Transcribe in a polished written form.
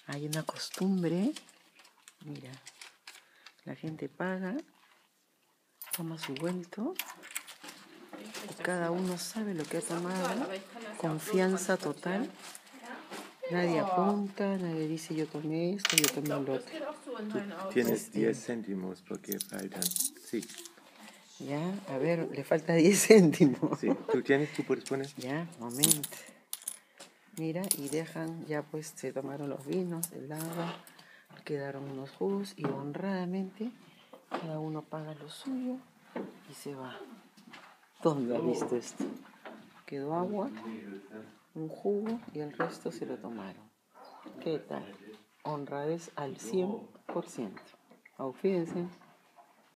Hay una costumbre, mira, la gente paga, toma su vuelto, y cada uno sabe lo que ha tomado, confianza total, nadie apunta, nadie dice yo tomé esto, yo tomé el otro. Tú tienes 10 céntimos porque faltan, sí. Ya, a ver, le falta 10 céntimos. Sí, tú puedes poner. Ya, momento. Mira, y dejan, ya pues se tomaron los vinos, el agua, quedaron unos jugos y honradamente cada uno paga lo suyo y se va. ¿Dónde has visto esto? Quedó agua, un jugo y el resto se lo tomaron. ¿Qué tal? Honradez al 100%. Fíjense.